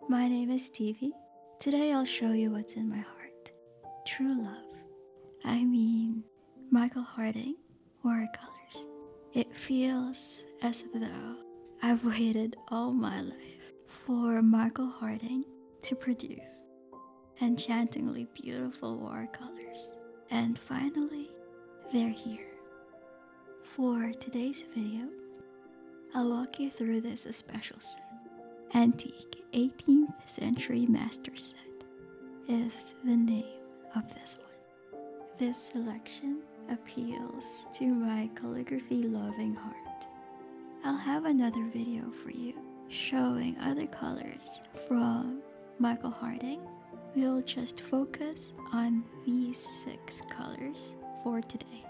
My name is Stevie. Today I'll show you what's in my heart. True love. I mean, Michael Harding, watercolors. It feels as though I've waited all my life for Michael Harding to produce enchantingly beautiful watercolors. And finally, they're here. For today's video, I'll walk you through this special set. Antique 18th Century Master Set is the name of this one. This selection appeals to my calligraphy-loving heart. I'll have another video for you showing other colors from Michael Harding. We'll just focus on these 6 colors for today.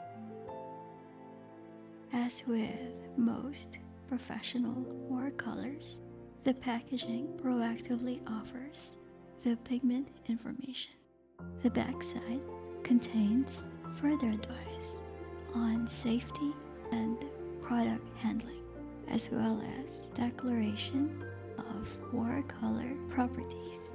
As with most professional watercolors, the packaging proactively offers the pigment information. The backside contains further advice on safety and product handling, as well as declaration of watercolor properties.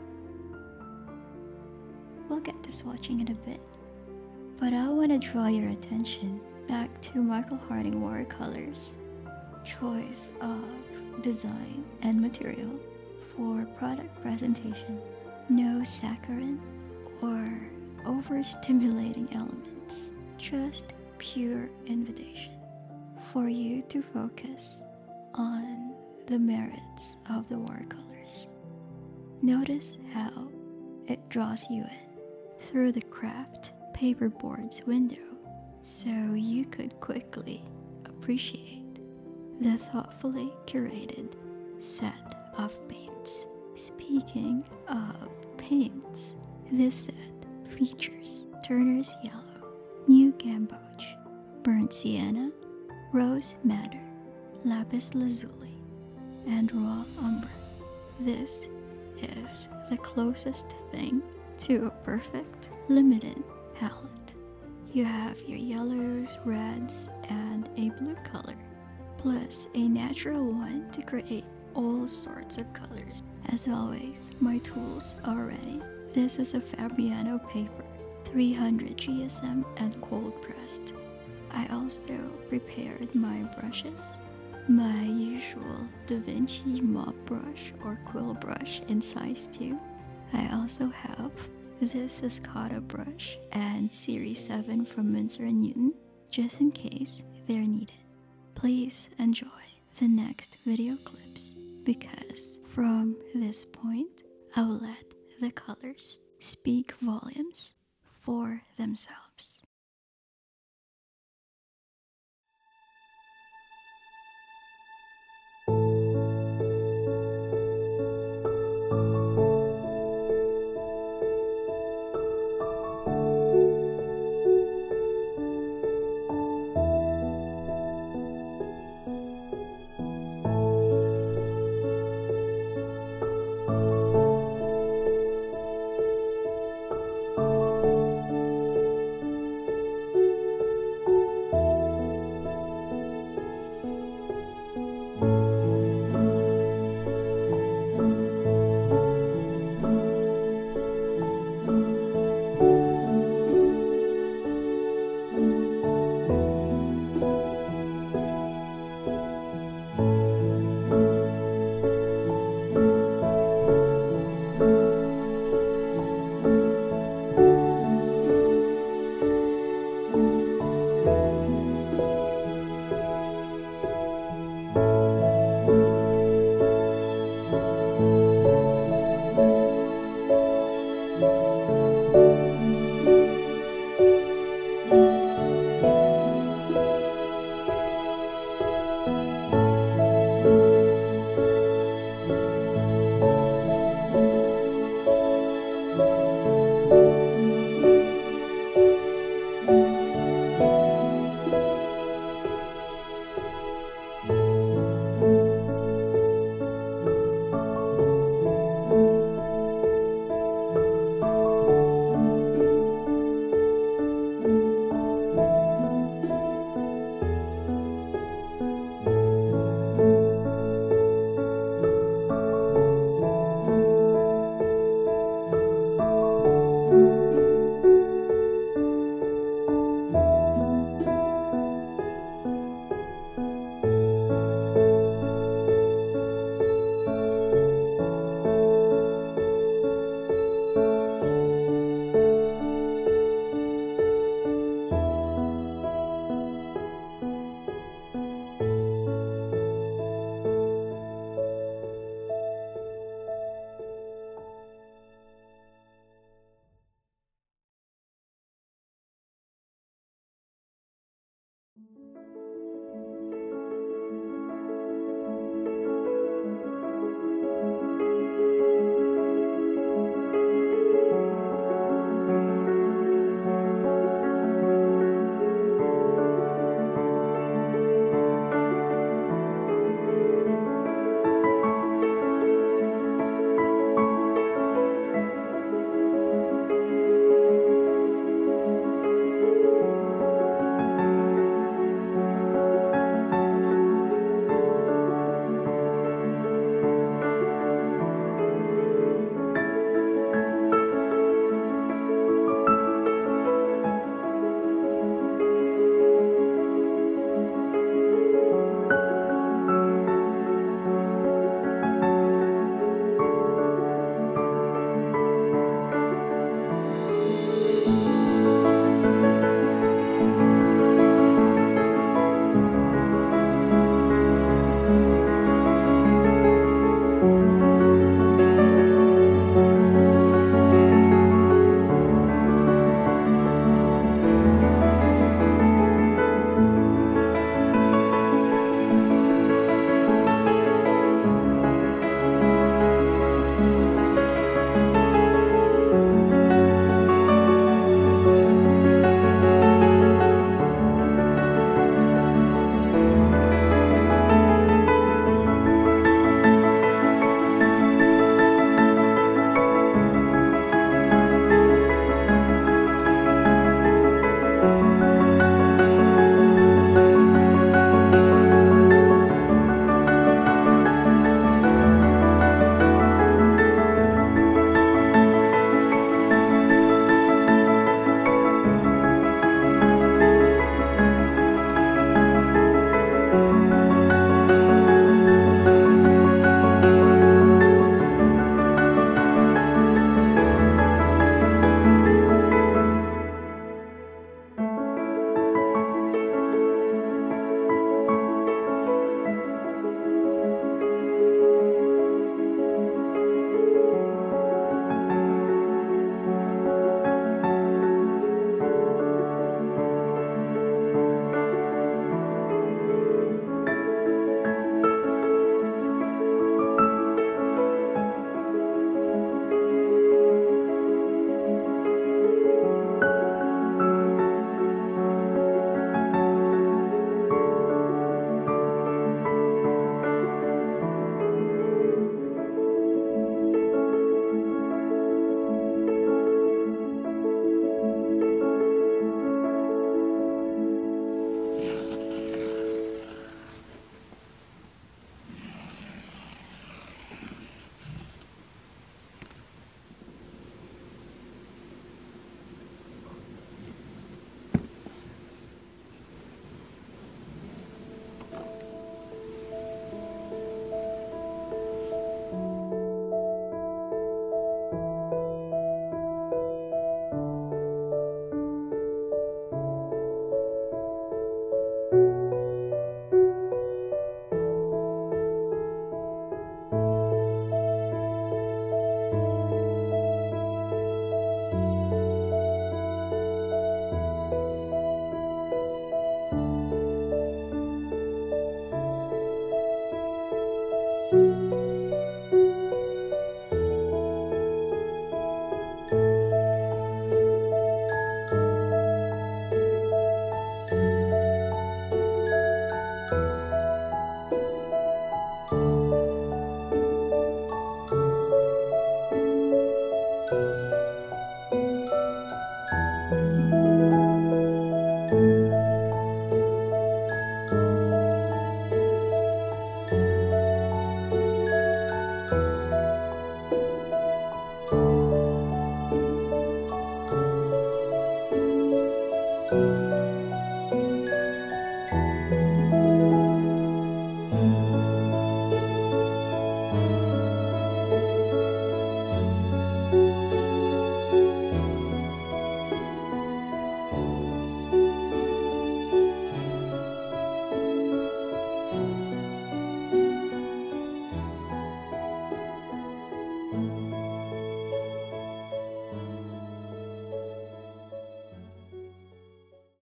We'll get to swatching in a bit, but I want to draw your attention back to Michael Harding watercolors' choice of design and material for product presentation. No saccharine or overstimulating elements, just pure invitation for you to focus on the merits of the watercolors. Notice how it draws you in through the craft paperboard's window so you could quickly appreciate the thoughtfully curated set of paints. Speaking of paints, this set features Turner's Yellow, New Gamboge, Burnt Sienna, Rose Madder, Lapis Lazuli, and Raw Umber. This is the closest thing to a perfect limited palette. You have your yellows, reds, and a blue color, plus a natural one to create all sorts of colors. As always, my tools are ready. This is a Fabriano paper, 300 GSM and cold pressed. I also prepared my brushes, my usual Da Vinci mop brush or quill brush in size 2. I also have this Escada brush and Series 7 from Winsor & Newton, just in case they're needed. Please enjoy the next video clips, because from this point, I will let the colors speak volumes for themselves.